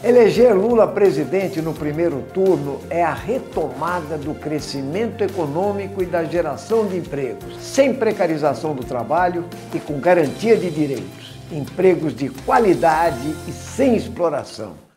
Eleger Lula presidente no primeiro turno é a retomada do crescimento econômico e da geração de empregos, sem precarização do trabalho e com garantia de direitos. Empregos de qualidade e sem exploração.